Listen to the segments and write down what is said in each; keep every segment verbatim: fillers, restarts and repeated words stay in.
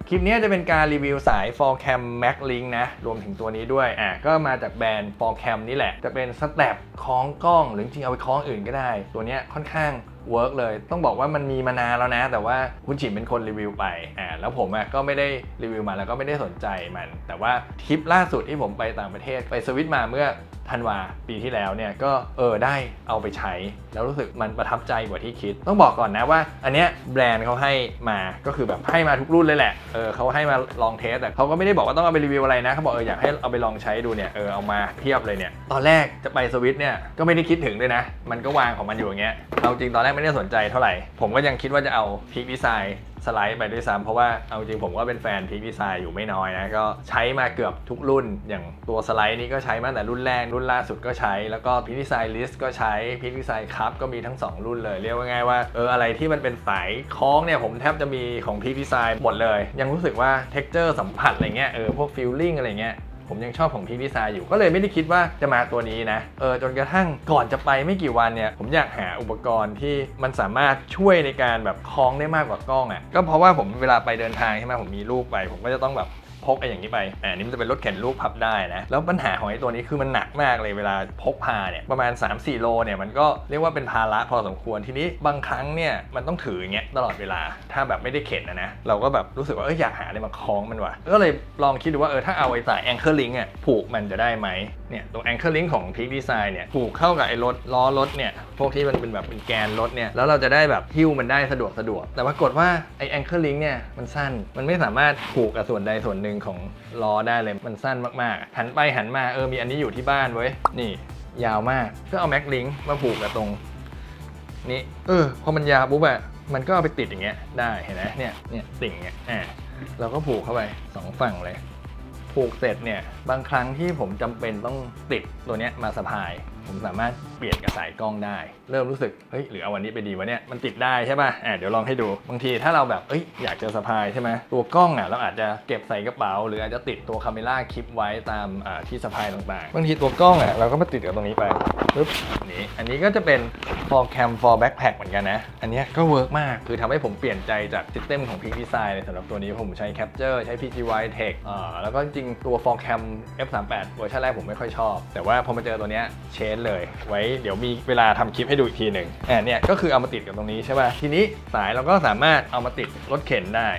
คลิปนี้จะเป็นการรีวิวสาย ฟอร์ แคม Max Link นะรวมถึงตัวนี้ด้วยอ่ะก็มาจากแบรนด์ ฟอร์ แคม นี่แหละจะเป็นสแตปคล้องกล้องหรือจริงเอาไปคล้องอื่นก็ได้ตัวนี้ค่อนข้างเวิร์กเลยต้องบอกว่ามันมีมานานแล้วนะแต่ว่าคุณฉิมเป็นคนรีวิวไปอ่าแล้วผมอ่ะก็ไม่ได้รีวิวมาแล้วก็ไม่ได้สนใจมันแต่ว่าทริปล่าสุดที่ผมไปต่างประเทศไปสวิตมาเมื่อธันวาปีที่แล้วเนี่ยก็เออได้เอาไปใช้แล้วรู้สึกมันประทับใจกว่าที่คิดต้องบอกก่อนนะว่าอันเนี้ยแบรนด์เขาให้มาก็คือแบบให้มาทุกรุ่นเลยแหละเออเขาให้มาลองเทสแต่เขาก็ไม่ได้บอกว่าต้องเอาไปรีวิวอะไรนะเขาบอกเอออยากให้เอาไปลองใช้ดูเนี่ยเออเอามาเทียบเลยเนี่ยตอนแรกจะไปสวิตเนี่ยก็ไม่ได้คิดถึงเลยนะมันก็วางของมันอยู่อย่างเงี้ยเอาจริงตอนแรกไม่ได้สนใจเท่าไหร่ผมก็ยังคิดว่าจะเอาพีคดีไซน์สไลด์ไปด้วยซ้ำเพราะว่าเอาจริงผมก็เป็นแฟนพีคดีไซน์อยู่ไม่น้อยนะก็ใช้มาเกือบทุกรุ่นอย่างตัวสไลด์นี้ก็ใช้มาแต่รุ่นแรกรุ่นล่าสุดก็ใช้แล้วก็พีคดีไซน์ลิสต์ก็ใช้พีคดีไซน์คัพก็มีทั้งสองรุ่นเลยเรียกว่าง่ายว่าเอออะไรที่มันเป็นสายคล้องเนี่ยผมแทบจะมีของพีคดีไซน์หมดเลยยังรู้สึกว่าเท็กเจอร์สัมผัสอะไรเงี้ยเออพวกฟีลลิ่งอะไรเงี้ยผมยังชอบของพีคดีไซน์อยู่ก็เลยไม่ได้คิดว่าจะมาตัวนี้นะเออจนกระทั่งก่อนจะไปไม่กี่วันเนี่ยผมอยากหาอุปกรณ์ที่มันสามารถช่วยในการแบบคล้องได้มากกว่ากล้องอ่ะก็เพราะว่าผมเวลาไปเดินทางใช่ไหมผมมีลูกไปผมก็จะต้องแบบพกไอ้อย่างนี้ไปอ่านี่มันจะเป็นรถเข็นลูกพับได้นะแล้วปัญหาของไอ้ตัวนี้คือมันหนักมากเลยเวลาพกพาเนี่ยประมาณ สามถึงสี่ โลเนี่ยมันก็เรียกว่าเป็นภาระพอสมควรทีนี้บางครั้งเนี่ยมันต้องถืออย่างเงี้ยตลอดเวลาถ้าแบบไม่ได้เข็นนะนะเราก็แบบรู้สึกว่าเอออยากหาอะไรมาคล้องมันว่ะก็เลยลองคิดดูว่าเออถ้าเอาไอ้สาย Anchor Link อ่ะผูกมันจะได้ไหมเนี่ยตัว Anchor Link ของ พีค Design เนี่ยผูกเข้ากับไอ้รถล้อรถเนี่ยพวกที่มันเป็นแบบเป็นแกนรถเนี่ยแล้วเราจะได้แบบหิ้วมันได้สะดวกสะดวกแต่ปรากฏว่าไอ้ Anchor Link เนี่ยมันสั้นมันไม่สามารถผูกกับส่วนใดส่วนหนึ่งของล้อได้เลยมันสั้นมากๆหันไปหันมาเออมีอันนี้อยู่ที่บ้านเว้ยนี่ยาวมากก็เอา Max Link มาผูกกับตรงนี้เออพอมันยาวปุ๊บอะมันก็เอาไปติดอย่างเงี้ยได้เห็นไหมเนี่ยเนี่ยติ่งเงี้ยอ่ะเราก็ผูกเข้าไปสองฝั่งเลยผูกเสร็จเนี่ยบางครั้งที่ผมจำเป็นต้องติดตัวเนี้ยมาสะพายผมสามารถเปลี่ยนกับสายกล้องได้เริ่มรู้สึกเฮ้ยหรือเอาวันนี้ไปดีวะเนี่ยมันติดได้ใช่ป่ะอ่ะเดี๋ยวลองให้ดูบางทีถ้าเราแบบเอ้ยอยากจะสะพายใช่ไหมตัวกล้องอ่ะเราอาจจะเก็บใส่กระเป๋าหรืออาจจะติดตัวคาเมล่าคลิปไว้ตามอ่าที่สะพายต่างๆบางทีตัวกล้องอ่ะเราก็มาติดกับตรงนี้ไปปึ๊บนี่อันนี้ก็จะเป็น ฟอร์ แคม for backpack เหมือนกันนะอันนี้ก็เวิร์กมากคือทำให้ผมเปลี่ยนใจจากซิสเต็มของ พีค Design เลยสำหรับตัวนี้ผมใช้ Capture ใช้ พี จี วาย Tech อ่าแล้วก็จริงตัว ฟอร์ แคม เอฟ สามสิบแปด เวอร์ชันแรกผมไม่ค่อยชอบแต่ว่าพอมาเจอตัวเนี้ยเชนเลยไว้เดี๋ยวมีเวลาทำคลิปให้ดูอีกทีหนึ่งอ่าเนี่ยก็คือเอามาติดกับตรงนี้ใช่ป่ะทีนี้สายเราก็สามารถเอามาติดรถเข็นได้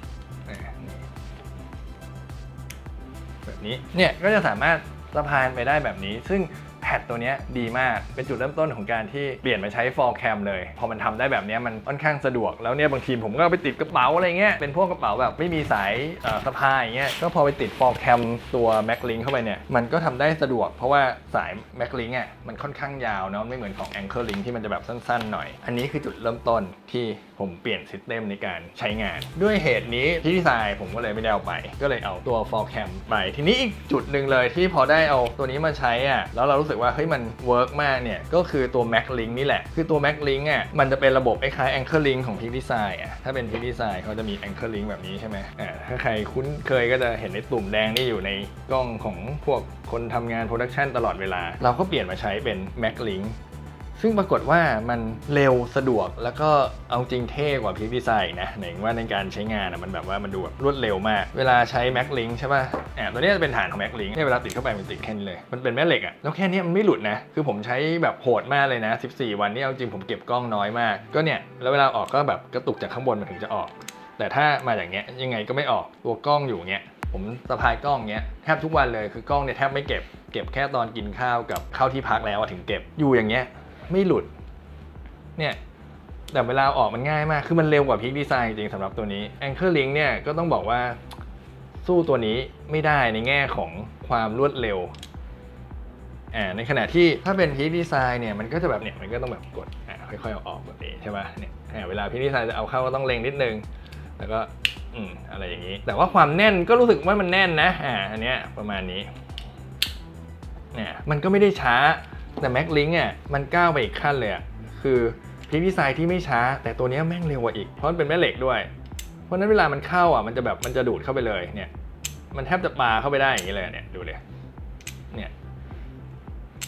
แบบนี้เนี่ยก็จะสามารถสะพานไปได้แบบนี้ซึ่งแพดตัวนี้ดีมากเป็นจุดเริ่มต้นของการที่เปลี่ยนมาใช้ ฟอร์ แคม เลยพอมันทำได้แบบนี้มันค่อนข้างสะดวกแล้วเนี่ยบางทีผมก็ไปติดกระเป๋าอะไรเงี้ยเป็นพวกกระเป๋าแบบไม่มีสายสะพายอย่างเงี้ยก็พอไปติด ฟอร์ แคม ตัว Max Link เข้าไปเนี่ยมันก็ทำได้สะดวกเพราะว่าสาย Max Link อ่ะมันค่อนข้างยาวเนาะไม่เหมือนของ Anchor Link ที่มันจะแบบสั้นๆหน่อยอันนี้คือจุดเริ่มต้นที่ผมเปลี่ยนซิสเต็มในการใช้งานด้วยเหตุนี้ที่ดีไซน์ผมก็เลยไม่ได้เอาไปก็เลยเอาตัว ฟอร์ แคม ไปทีนี้อีกจุดหนึ่งเลยที่พอได้เอาตัวนี้มาใช้อ่ะแล้วเรารู้สึกว่าเฮ้ยมันเวิร์กมากเนี่ยก็คือตัว Max Link นี่แหละคือตัว Max Link อ่ะมันจะเป็นระบบคล้ายๆ Anchor Link ของ พีค Design อ่ะถ้าเป็น พีค Design เขาจะมี Anchor Link แบบนี้ใช่ไหมอ่าถ้าใครคุ้นเคยก็จะเห็นในตุ่มแดงที่อยู่ในกล้องของพวกคนทำงานโปรดักชันตลอดเวลาเราก็เปลี่ยนมาใช้เป็น Max Linkซึ่งปรากฏว่ามันเร็วสะดวกแล้วก็เอาจริงเท่กว่า พีค Design นะหมายถึงว่าในการใช้งานมันแบบว่ามันดูแบบรวดเร็วมากเวลาใช้ Max Link ใช่ป่ะแอบตัวนี้จะเป็นฐานของ Max Link เนี่ยเวลาติดเข้าไปมันติดแค่นี้เลยมันเป็นแม่เหล็กอะแล้วแค่นี้มันไม่หลุดนะคือผมใช้แบบโหดมากเลยนะสิบสี่วันนี่เอาจริงผมเก็บกล้องน้อยมากก็เนี่ยแล้วเวลาออกก็แบบกระตุกจากข้างบนมันถึงจะออกแต่ถ้ามาอย่างเงี้ยยังไงก็ไม่ออกตัวกล้องอยู่เงี้ยผมสะพายกล้องเงี้ยแทบทุกวันเลยคือกล้องเนี่ยแทบไม่เก็บเก็บแค่ตอนกินข้าวกับเข้าที่พักแล้วถึงเก็บอยู่อย่างเงี้ยไม่หลุดเนี่ยแต่เวลาออกมันง่ายมากคือมันเร็วกว่า พีค Design จริงสำหรับตัวนี้ Anchor Link เนี่ยก็ต้องบอกว่าสู้ตัวนี้ไม่ได้ในแง่ของความรวดเร็วอ่าในขณะที่ถ้าเป็น พีค Design เนี่ยมันก็จะแบบเนี่ยมันก็ต้องแบบกดอ่าค่อยๆเอาออกแบบนี้ใช่ป่ะเนี่ยอ่าเวลา พีค Design จะเอาเข้าก็ต้องเล็งนิดนึงแล้วก็อืมอะไรอย่างนี้แต่ว่าความแน่นก็รู้สึกว่ามันแน่นนะอ่าอันเนี้ยประมาณนี้เนี่ยมันก็ไม่ได้ช้าแต่ Max Link อ่ะมันก้าวไปอีกขั้นเลยอ่ะคือพีค Design ที่ไม่ช้าแต่ตัวนี้แม่งเร็วกว่าอีกเพราะมันเป็นแม่เหล็กด้วยเพราะนั้นเวลามันเข้าอ่ะมันจะแบบมันจะดูดเข้าไปเลยเนี่ยมันแทบจะปาเข้าไปได้อย่างนี้เลยเนี่ยดูเลยเนี่ยค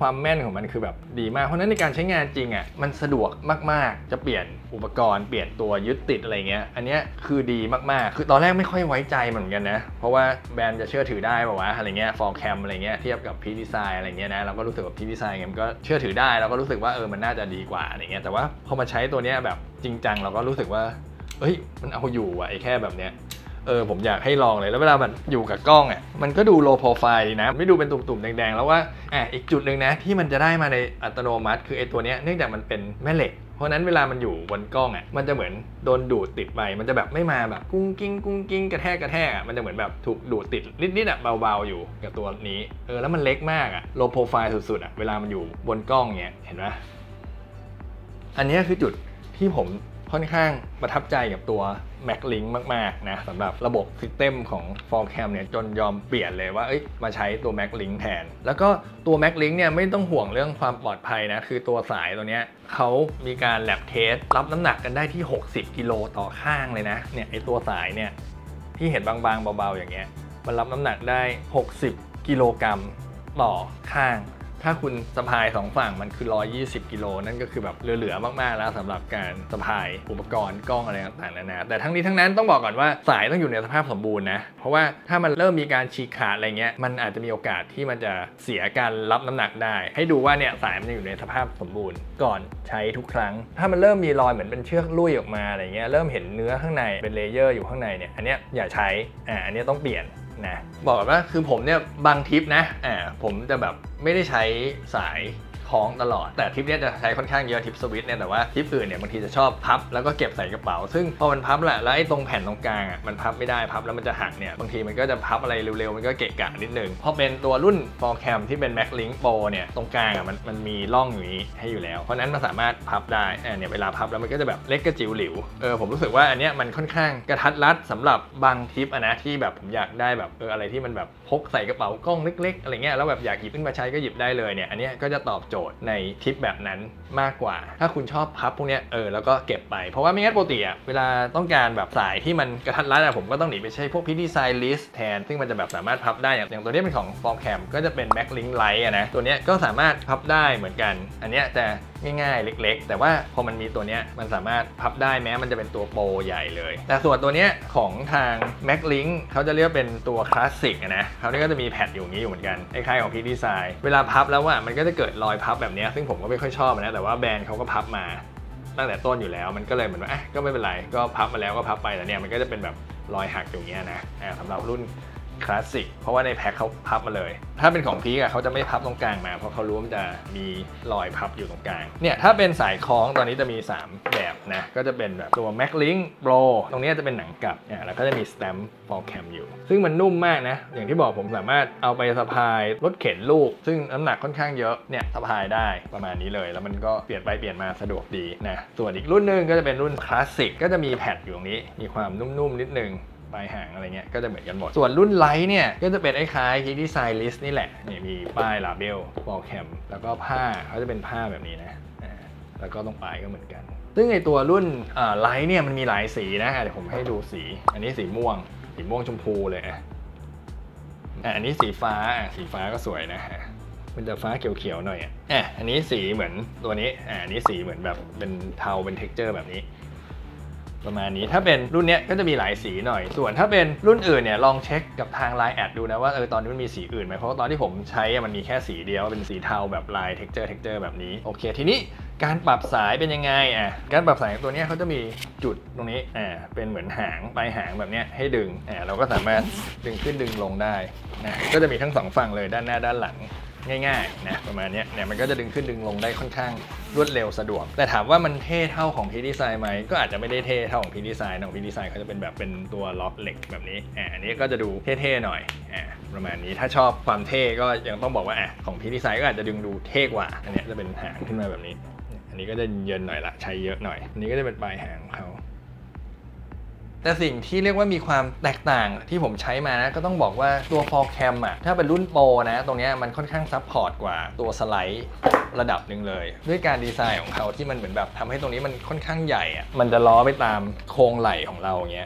ความแม่นของมันคือแบบดีมากเพราะนั้นในการใช้งานจริงอ่ะมันสะดวกมากๆจะเปลี่ยนอุปกรณ์เปลี่ยนตัวยึดติดอะไรเงี้ยอันนี้คือดีมากๆคือตอนแรกไม่ค่อยไว้ใจเหมือนกันนะเพราะว่าแบรนด์จะเชื่อถือได้ป่าววะอะไรเงี้ย ฟอร์ แคม อะไรเงี้ยเทียบกับ พี ดี ไซน์ อะไรเงี้ยนะเราก็รู้สึกว่า พี ดี ไซน์ มันก็เชื่อถือได้เราก็รู้สึกว่าเออมันน่าจะดีกว่าอะไรเงี้ยแต่ว่าพอมาใช้ตัวเนี้ยแบบจริงจังเราก็รู้สึกว่าเฮ้ยมันเอาอยู่ว่ะไอ้แค่แบบเนี้ยเออผมอยากให้ลองเลยแล้วเวลามันอยู่กับกล้องอ่ะมันก็ดูโลโปรไฟล์ดีนะไม่ดูเป็นตุ่มๆแดงๆแล้วว่าอ่ะอีกจุดหนึ่งนะที่มันจะได้มาในอัตโนมัติคือไอ้ตัวเนี้ยเนื่องจากมันเป็นแม่เหล็กเพราะนั้นเวลามันอยู่บนกล้องอ่ะมันจะเหมือนโดนดูดติดไปมันจะแบบไม่มาแบบกุ้งกิ้งกุ้งกิ้งกระแทกกระแทกอ่ะมันจะเหมือนแบบถูกดูดติดนิดๆอ่ะเบาๆอยู่กับตัวนี้เออแล้วมันเล็กมากอ่ะโลโปรไฟล์สุดๆอ่ะเวลามันอยู่บนกล้องเนี้ยเห็นไหมอันนี้คือจุดที่ผมค่อนข้างประทับใจกับตัว MagLink มากๆนะสำหรับระบบซิสเต็มของ ฟอร์ แคม เนี่ยจนยอมเปลี่ยนเลยว่าเอ้ยมาใช้ตัว MagLink แทนแล้วก็ตัว MagLink เนี่ยไม่ต้องห่วงเรื่องความปลอดภัยนะคือตัวสายตัวเนี้ยเขามีการแลบเทสรับน้ำหนักกันได้ที่หกสิบกิโลต่อข้างเลยนะเนี่ยไอตัวสายเนี่ยที่เห็นบางๆเบาๆอย่างเงี้ยมันรับน้ำหนักได้หกสิบกิโลกรัมต่อข้างถ้าคุณสะพายสองฝั่งมันคือหนึ่งร้อยยี่สิบกิโลนั่นก็คือแบบเหลือๆมากๆแล้วสำหรับการสะพายอุปกรณ์กล้องอะไรต่างๆนานาแต่ทั้งนี้ทั้งนั้นต้องบอกก่อนว่าสายต้องอยู่ในสภาพสมบูรณ์นะเพราะว่าถ้ามันเริ่มมีการฉีกขาดอะไรเงี้ยมันอาจจะมีโอกาสที่มันจะเสียการรับน้ำหนักได้ให้ดูว่าเนี่ยสายมันจะอยู่ในสภาพสมบูรณ์ก่อนใช้ทุกครั้งถ้ามันเริ่มมีรอยเหมือนเป็นเชือกลุ่ยออกมาอะไรเงี้ยเริ่มเห็นเนื้อข้างในเป็นเลเยอร์อยู่ข้างในเนี่ยอันเนี้ยอย่าใช้อ่าอันนี้ต้องเปลี่ยนนะบอกว่าคือผมเนี่ยบางทริปนะอ่าผมจะแบบไม่ได้ใช้สายคล้องตลอดแต่ทริปนี้จะใช้ค่อนข้างเยอะทริปสวิตเนี่ยแต่ว่าทริปอื่นเนี่ยบางทีจะชอบพับแล้วก็เก็บใส่กระเป๋าซึ่งพอมันพับแหละแล้วไอ้ตรงแผ่นตรงกลางอ่ะมันพับไม่ได้พับแล้วมันจะหักเนี่ยบางทีมันก็จะพับอะไรเร็วๆมันก็เกะกะนิดนึงพอเป็นตัวรุ่น ฟอร์ แคม ที่เป็น MagLink Pro เนี่ยตรงกลางอ่ะมันมันมีร่องอยู่นี้ให้อยู่แล้วเพราะนั้นมันสามารถพับได้อ่าเนี่ยเวลาพับแล้วมันก็จะแบบเล็กกระจิ๋วหลิวเออผมรู้สึกว่าอันเนี้ยมันค่อนข้างกระทัดรัดสำหรับบางทริปอะนะที่แบบผมอยากได้แบบเอออะไรที่มันแบบพกใส่กระเป๋ากล้องเล็กๆอะไรเงี้ยแล้วแบบอยากหยิบขึ้นมาใช้ก็หยิบได้เลยเนี่ยอันเนี้ยก็จะตอบโจทย์ในทริปแบบนั้นมากกว่าถ้าคุณชอบพับพวกเนี้ยเออแล้วก็เก็บไปเพราะว่าไม่งั้นปกติอะเวลาต้องการแบบสายที่มันกระทัดรัดอะผมก็ต้องหนีไปใช้พวก พี ดี ไซน์ List แทนซึ่งมันจะแบบสามารถพับได้อย่างอย่างตัวนี้เป็นของ ฟอร์ แคม ก็จะเป็น MagLink Lite อะนะตัวเนี้ยก็สามารถพับได้เหมือนกันอันเนี้ยจะง่ายๆเล็กๆแต่ว่าพอมันมีตัวเนี้ยมันสามารถพับได้แม้มันจะเป็นตัวโปรใหญ่เลยแต่ส่วนตัวเนี้ยของทาง MagLink เขาจะเรียกเป็นตัวคลาสสิกนะเขาเนี่ยก็จะมีแผ่นอยู่อย่างนี้อยู่เหมือนกันคล้ายๆของ พี ดี ไซน์ เวลาพับแล้วว่ามันก็จะเกิดรอยพับแบบนี้ซึ่งผมก็ไม่ค่อยชอบนะแต่ว่าแบรนด์เขาก็พับมาตั้งแต่ต้นอยู่แล้วมันก็เลยเหมือนว่าอ่ะก็ไม่เป็นไรก็พับมาแล้วก็พับไปแต่เนี่ยมันก็จะเป็นแบบรอยหักอย่างเงี้ยนะสำหรับรุ่นคลาสสิกเพราะว่าในแพ็คเขาพับมาเลยถ้าเป็นของพีกอะเขาจะไม่พับตรงกลางมาเพราะเขารู้ว่ามันจะมีรอยพับอยู่ตรงกลางเนี่ยถ้าเป็นสายคล้องตอนนี้จะมีสามแบบนะก็จะเป็นแบบตัว MagLink Pro ตรงนี้จะเป็นหนังกลับเนี่ยแล้วก็จะมีสแตมป์ ฟอร์ แคม อยู่ซึ่งมันนุ่มมากนะอย่างที่บอกผมสามารถเอาไปสะพายรถเข็นลูกซึ่งน้ำหนักค่อนข้างเยอะเนี่ยสะพายได้ประมาณนี้เลยแล้วมันก็เปลี่ยนไปเปลี่ยนมาสะดวกดีนะส่วนอีกรุ่นนึงก็จะเป็นรุ่นคลาสสิกก็จะมีแผ่นอยู่ตรงนี้มีความนุ่มๆนิดนึงปลายหางอะไรเงี้ยก็จะเหมือนกันหมดส่วนรุ่นไลท์เนี่ยก็จะเป็นไอ้คล้าย พี ดี ไซน์ List นี่แหละนี่มีป้ายลาเบล ฟอร์ แคม แล้วก็ผ้าเขาจะเป็นผ้าแบบนี้นะแล้วก็ตรงปลายก็เหมือนกันซึ่งไอ้ตัวรุ่นไลท์เนี่ยมันมีหลายสีนะเดี๋ยวผมให้ดูสีอันนี้สีม่วงสีม่วงชมพูเลยอ่ะอันนี้สีฟ้าสีฟ้าก็สวยนะมันจะฟ้าเขียวๆหน่อยอ่ะอันนี้สีเหมือนตัวนี้อันนี้สีเหมือนแบบเป็นเทาเป็น texture แบบนี้ประมาณนี้ถ้าเป็นรุ่นนี้ก็จะมีหลายสีหน่อยส่วนถ้าเป็นรุ่นอื่นเนี่ยลองเช็คกับทาง ไลน์ แอดดูนะว่าเออตอนนี้มันมีสีอื่นไหมเพราะตอนที่ผมใช้มันมีแค่สีเดียวเป็นสีเทาแบบลาย texture texture แบบนี้โอเคทีนี้การปรับสายเป็นยังไงอ่ะการปรับสายของตัวนี้เขาจะมีจุดตรงนี้อ่าเป็นเหมือนหางปลายหางแบบนี้ให้ดึงอ่าเราก็สามารถดึงขึ้นดึงลงได้นะก็จะมีทั้งสองฝั่งเลยด้านหน้าด้านหลังง่ายๆนะประมาณนี้เนี่ยมันก็จะดึงขึ้นดึงลงได้ค่อนข้างรวดเร็วสะดวกแต่ถามว่ามันเท่เท่าของ พี ดี ไซน์ ไหมก็อาจจะไม่ได้เท่เท่าของ พี ดี ไซน์ ของ พี ดี ไซน์ เขาจะเป็นแบบเป็นตัวล็อกเหล็กแบบนี้อ่าอันนี้ก็จะดูเท่ๆหน่อยอ่าประมาณนี้ถ้าชอบความเท่ก็ยังต้องบอกว่าอ่ะของ พี ดี ไซน์ ก็อาจจะดึงดูเท่กว่าอันนี้จะเป็นหางขึ้นมาแบบนี้อันนี้ก็จะเยินหน่อยละใช้เยอะหน่อยอันนี้ก็จะเป็นปลายหางของเขาแต่สิ่งที่เรียกว่ามีความแตกต่างที่ผมใช้มานะก็ต้องบอกว่าตัว ฟอร์ แคม อ่ะถ้าเป็นรุ่นโปรนะตรงนี้มันค่อนข้างซับพอร์ตกว่าตัวสไลด์ระดับหนึ่งเลยด้วยการดีไซน์ของเขาที่มันเหมือนแบบทำให้ตรงนี้มันค่อนข้างใหญ่อ่ะมันจะล้อไปตามโครงไหล่ของเราอย่างเงี้ย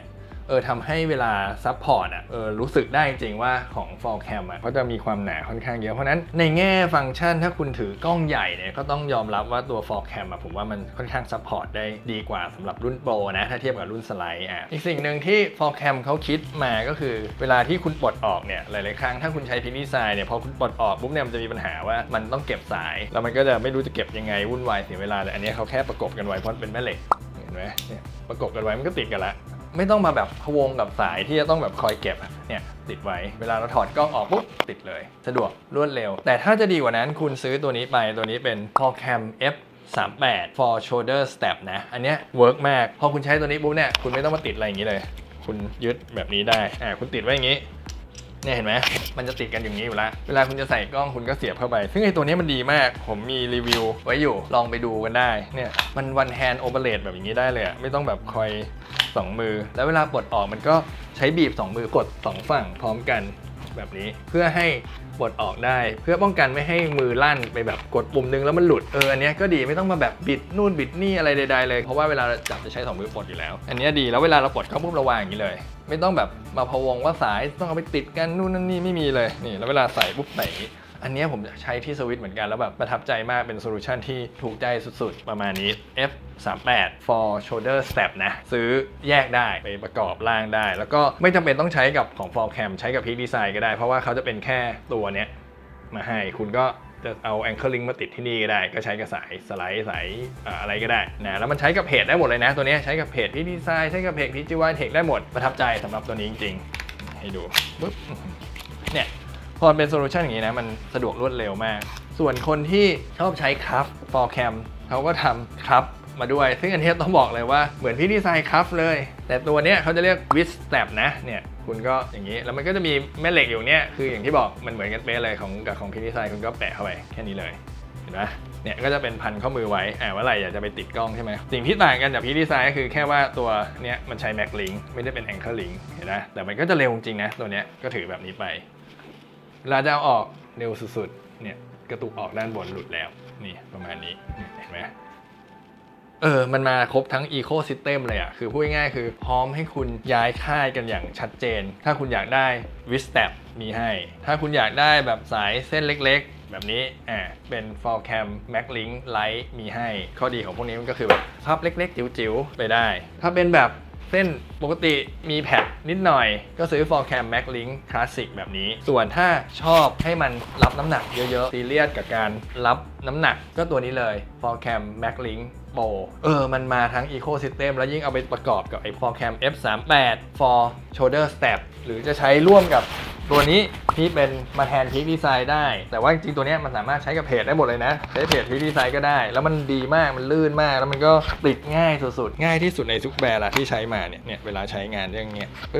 เออทำให้เวลาซัพพอร์ตอ่ะเออรู้สึกได้จริงว่าของ four cam อ่ะเขาจะมีความหนาค่อนข้างเยอะเพราะนั้นในแง่ฟังก์ชันถ้าคุณถือกล้องใหญ่เนี่ยก็ต้องยอมรับว่าตัว four cam อ่ะผมว่ามันค่อนข้างซัพพอร์ตได้ดีกว่าสำหรับรุ่นโปรนะถ้าเทียบกับรุ่นสไลด์อ่ะอีกสิ่งหนึ่งที่ four cam เขาคิดมาก็คือเวลาที่คุณปลดออกเนี่ยหลายๆครั้งถ้าคุณใช้พิกดีไซน์เนี่ยพอคุณปลดออกปุ๊บเนี่ยมันจะมีปัญหาว่ามันต้องเก็บสายแล้วมันก็จะไม่รู้จะเก็บยังไงวุ่นวายเสียเวลาแต่อันนี้เขาแค่ประกบกันไว้เพราะเป็นแม่เหล็กเห็นไหมเนี่ยประกบกันไว้มันก็ติดกันละไม่ต้องมาแบบพะวงกับสายที่จะต้องแบบคอยเก็บเนี่ยติดไว้เวลาเราถอดกล้องออกปุ๊บติดเลยสะดวกรวดเร็วแต่ถ้าจะดีกว่านั้นคุณซื้อตัวนี้ไปตัวนี้เป็น four cam F สามสิบแปด for shoulder strap นะอันเนี้ยเวิร์กมากพอคุณใช้ตัวนี้ปุ๊บเนี่ยคุณไม่ต้องมาติดอะไรอย่างนี้เลยคุณยึดแบบนี้ได้อ่าคุณติดไว้อย่างนี้เนี่ยเห็นไหมมันจะติดกันอย่างนี้อยู่แล้วเวลาคุณจะใส่กล้องคุณก็เสียบเข้าไปซึ่งไอ้ตัวนี้มันดีมากผมมีรีวิวไว้อยู่ลองไปดูกันได้เนี่ยมัน one hand operate แบบอย่างนี้ได้เลยอะไม่ต้องแบบคอยสองมือแล้วเวลาปลดออกมันก็ใช้บีบสองมือกดสองฝั่งพร้อมกันแบบนี้เพื่อให้ปลดออกได้เพื่อป้องกันไม่ให้มือลั่นไปแบบกดปุ่มนึงแล้วมันหลุดเอออันนี้ก็ดีไม่ต้องมาแบบบิดนู่นบิดนี่อะไรใดๆเลยเพราะว่าเวลาจับจะใช้สองมือปลดอยู่แล้วอันนี้ดีแล้วเวลาเราปลดเข้าปุ๊บเราวางอย่างนี้เลยไม่ต้องแบบมาพะวงว่าสายต้องเอาไปติดกันนู่นนั่นนี่ไม่มีเลยนี่แล้วเวลาใส่ปุ๊บใส่อันนี้ผมใช้ที่สวิตช์เหมือนกันแล้วแบบประทับใจมากเป็นโซลูชันที่ถูกใจสุดๆประมาณนี้ F สามสิบแปด for shoulder strap นะซื้อแยกได้ไปประกอบล่างได้แล้วก็ไม่จำเป็นต้องใช้กับของ four cam ใช้กับ Peak Design ก็ได้เพราะว่าเขาจะเป็นแค่ตัวเนี้ยมาให้คุณก็จะเอา anchor link มาติดที่นี่ก็ได้ก็ใช้กับสายสไลด์สายอะไรก็ได้นะแล้วมันใช้กับเพจได้หมดเลยนะตัวนี้ใช้กับเพจ Peak Design ใช้กับเพจ พี จี วาย Tech ได้หมดประทับใจสำหรับตัวนี้จริงๆให้ดูปุ๊บเนี่ยพอเป็นโซลูชันอย่างนี้นะมันสะดวกรวดเร็วมากส่วนคนที่ชอบใช้คัฟ four cam เขาก็ทำคัฟมาด้วยซึ่งอันนี้ต้องบอกเลยว่าเหมือนพี่ดีไซน์คัฟเลยแต่ตัวเนี้ยเขาจะเรียก with strap นะเนี่ยคุณก็อย่างนี้แล้วมันก็จะมีแม่เหล็กอยู่เนี้ยคืออย่างที่บอกมันเหมือนกันเป๊ะเลยของกับของพี่ดีไซน์คุณก็แปะเข้าไปแค่นี้เลยเห็นไหมเนี่ยก็จะเป็นพันข้อมือไว้อ่าว่าอะไรอยากจะไปติดกล้องใช่ไหมสิ่งที่ต่างกันจากพี่ดีไซน์ก็คือแค่ว่าตัวเนี้ยมันใช้ Mac Link ไม่ได้เป็น Anchor Link เห็นไหมแต่มันก็จะเร็วจริงนะตัวเนี้ยก็ถือแบบนี้ไปเวลาจะเอาออกเร็วสุดๆเนี่ยกระตุกออกด้านบนหลุดแล้วนี่ประมาณนี้เห็นไหมเออมันมาครบทั้ง Ecosystem เลยอ่ะคือพูดง่ายๆคือพร้อมให้คุณย้ายค่ายกันอย่างชัดเจนถ้าคุณอยากได้ with strap มีให้ถ้าคุณอยากได้แบบสายเส้นเล็กๆแบบนี้อ่าเป็น four cam Mac Link Lite มีให้ข้อดีของพวกนี้มันก็คือแบบภาพเล็กๆจิ๋วๆไปได้ถ้าเป็นแบบเส้นปกติมีแพดนิดหน่อยก็ซื้อ four cam Mac Link Classic แบบนี้ส่วนถ้าชอบให้มันรับน้ำหนักเยอะๆซีเรียสกับการรับน้ำหนักก็ตัวนี้เลย four cam Mac Link Pro เออมันมาทั้ง Ecosystem แล้วยิ่งเอาไปประกอบกับไอ้ four cam F สามสิบแปด for shoulder strap หรือจะใช้ร่วมกับตัวนี้ที่เป็นมาแทน Peak Design ได้แต่ว่าจริงๆตัวนี้มันสามารถใช้กับเพจได้หมดเลยนะใช้เพจ Peak Design ก็ได้แล้วมันดีมากมันลื่นมากแล้วมันก็ติดง่ายสุดๆง่ายที่สุดในทุกแบรนด์ละที่ใช้มาเนี่ยเนี่ยเวลาใช้งานอย่างเงี้ยปึ๊บ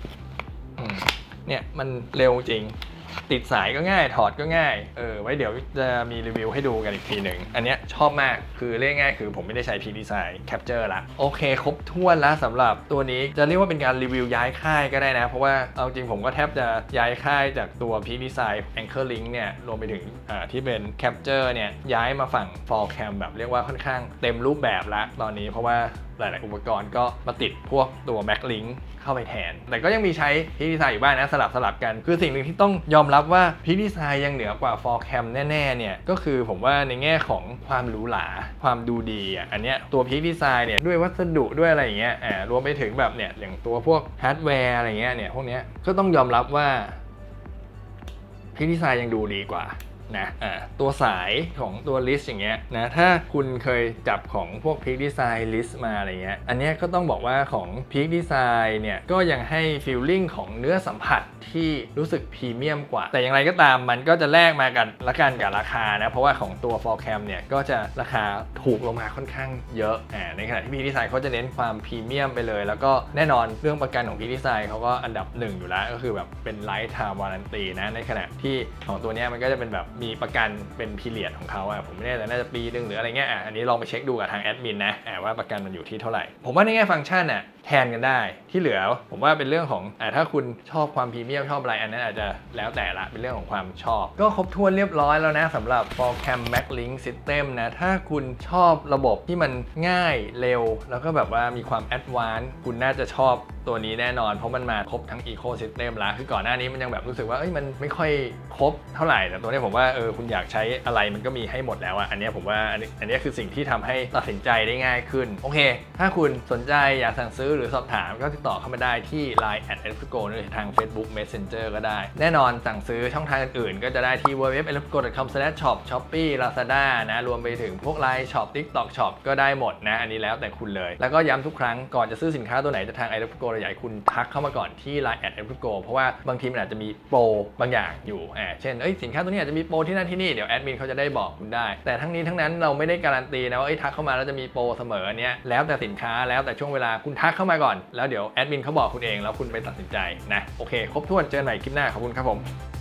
เนี่ยมันเร็วจริงติดสายก็ง่ายถอดก็ง่ายเออไว้เดี๋ยวจะมีรีวิวให้ดูกันอีกทีหนึ่งอันเนี้ยชอบมากคือเรียกง่ายคือผมไม่ได้ใช้ Peak Design Capture ละโอเคครบถ้วนแล้วสำหรับตัวนี้จะเรียกว่าเป็นการรีวิวย้ายค่ายก็ได้นะเพราะว่าเอาจริงผมก็แทบจะย้ายค่ายจากตัว Peak Design Anchor Link เนี่ยรวมไปถึงอ่าที่เป็น Capture เนี่ยย้ายมาฝั่ง four cam แบบเรียกว่าค่อนข้างเต็มรูปแบบละตอนนี้เพราะว่าหลายๆอุปกรณ์ก็มาติดพวกตัว Mac Link เข้าไปแทนแต่ก็ยังมีใช้ Peak Design อยู่บ้างนะสลับสลับกันคือสิ่งหนึ่งที่ต้องยอมรับว่า Peak Design ยังเหนือกว่า four cam แน่ๆเนี่ยก็คือผมว่าในแง่ของความหรูหราความดูดีอ่ะอันเนี้ยตัว Peak Design เนี่ยด้วยวัสดุด้วยอะไรอย่างเงี้ยอ่ารวมไปถึงแบบเนี่ยอย่างตัวพวกฮาร์ดแวร์อะไรเงี้ยเนี่ยพวกเนี้ยก็ต้องยอมรับว่า Peak Design ยังดูดีกว่านะอ่าตัวสายของตัว list อย่างเงี้ยนะถ้าคุณเคยจับของพวก Peak Design list มาอะไรเงี้ยอันเนี้ยก็ต้องบอกว่าของ Peak Design เนี่ยก็ยังให้ feeling ของเนื้อสัมผัสที่รู้สึกพรีเมียมกว่าแต่อย่างไรก็ตามมันก็จะแลกมากันละกันกับราคานะเพราะว่าของตัว four cam เนี่ยก็จะราคาถูกลงมาค่อนข้างเยอะอ่าในขณะที่ Peak Design เขาจะเน้นความพรีเมียมไปเลยแล้วก็แน่นอนเรื่องประกันของ Peak Design เขาก็อันดับหนึ่งอยู่แล้วก็คือแบบเป็น lifetime warranty นะในขณะที่ของตัวเนี้ยมันก็จะเป็นแบบมีประกันเป็นพีเรียดของเขาอ่ะผมไม่แน่ใจน่าจะปีนึงหรืออะไรเงี้ยอ่ะอันนี้ลองไปเช็คดูกับทางแอดมินนะอ่ะว่าประกันมันอยู่ที่เท่าไหร่ผมว่าในแง่ฟังก์ชันอ่ะแทนกันได้ที่เหลือผมว่าเป็นเรื่องของอ่ะถ้าคุณชอบความพรีเมียมชอบอะไรอันนั้นอาจจะแล้วแต่ละเป็นเรื่องของความชอบก็ครบถ้วนเรียบร้อยแล้วนะสำหรับ four cam Mac Link System นะถ้าคุณชอบระบบที่มันง่ายเร็วแล้วก็แบบว่ามีความแอดวานซ์คุณน่าจะชอบตัวนี้แน่นอนเพราะมันมาครบทั้งอีโคซิสเต็มแล้วคือก่อนหน้านี้มันยังแบบรู้สึกว่าเอ้ยมันไม่ค่อยครบเท่าไหร่แต่ตัวนี้ผมว่าเออคุณอยากใช้อะไรมันก็มีให้หมดแล้วอะอันนี้ผมว่าอันนี้อันนี้คือสิ่งที่ทำให้ตัดสินใจได้ง่ายขึ้นโอเคถ้าคุณสนใจอยากสั่งซื้อหรือสอบถามก็ติดต่อเข้ามาได้ที่ ไลน์ แอท เอล เอฟ พี โก หรือทาง Facebook Messenger ก็ได้แน่นอนสั่งซื้อช่องทางอื่นๆก็จะได้ที่ ดับเบิลยู ดับเบิลยู ดับเบิลยู ดอท เอล เอฟ พี โก ดอท คอม สแลช ช็อป Shopee Lazada นะรวมไปถึงพวก ไลน์ Shop TikTok Shop ก็ได้หมดนะอันนี้แล้วแต่คุณเลยแล้วก็ย้ำทุกครั้งก่อนจะซื้อสินค้าตัวไหนจะทาง เอล เอฟ พี โก เราอยากให้คุณทักเข้ามาก่อนที่ ไลน์ แอท เอล เอฟ พี โก เพราะว่าบางทีมันอาจจะมีโปรบางอย่างอยู่อ่าเช่นเอ้ยสินค้าตัวนี้อาจจะมีโปรที่นั่นที่นี่เดี๋ยวแอดมินเขาจะได้บอกคุณได้แต่ทั้งนี้ทั้งนั้นเราไม่ได้การันตีนะว่าเอ้ยทักเข้ามาแล้วจะมีโปรเสมออันเนี้ยแล้วแต่สินค้าแล้วแต่ช่วงเวลาคุณทักเข้ามาก่อนแล้วเดี๋ยวแอดมินเขาบอกคุณเองแล้วคุณไปตัดสินใจนะโอเคครบถ้วนเจอกันใหม่คลิปหน้าขอบคุณครับผม